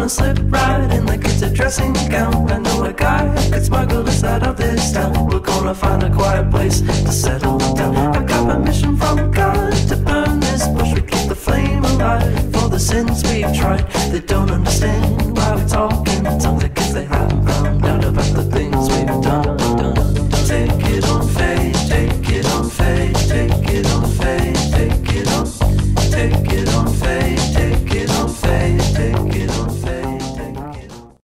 gonna slip right in like it's a dressing gown. I know a guy who could smuggle us out of this town. We're gonna find a quiet place to settle down. I got permission from God to burn this bush. We keep the flame alive for the sins we've tried. They don't understand why we're talking tongues.